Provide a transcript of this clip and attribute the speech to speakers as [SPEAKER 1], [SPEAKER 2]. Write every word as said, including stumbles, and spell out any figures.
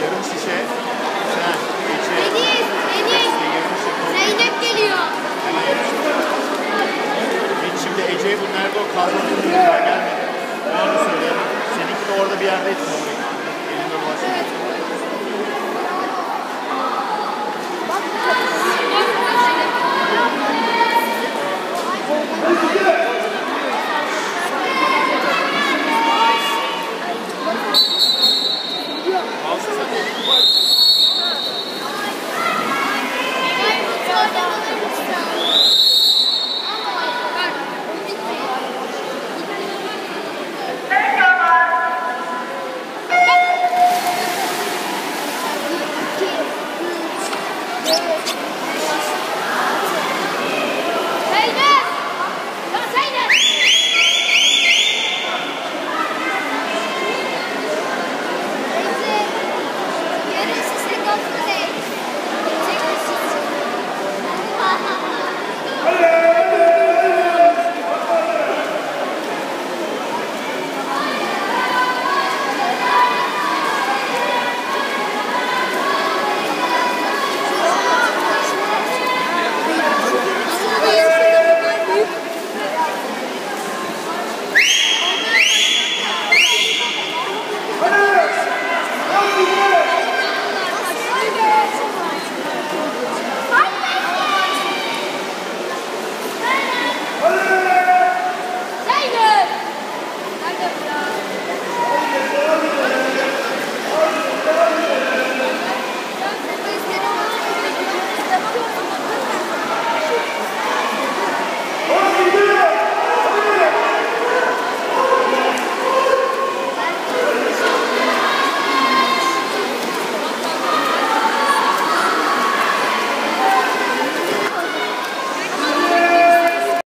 [SPEAKER 1] Yarım şişe. Sen, Ece.
[SPEAKER 2] Deniz, Deniz. Zeynep geliyor.
[SPEAKER 1] Hiç şimdi Ece'ye bu nerede o kazanın daha gelmedi. Ben onu söyleyelim. Seninki de orada bir yerde etmiyor. Elinde dolaşıyor.
[SPEAKER 2] Evet.
[SPEAKER 1] Alsın sen de.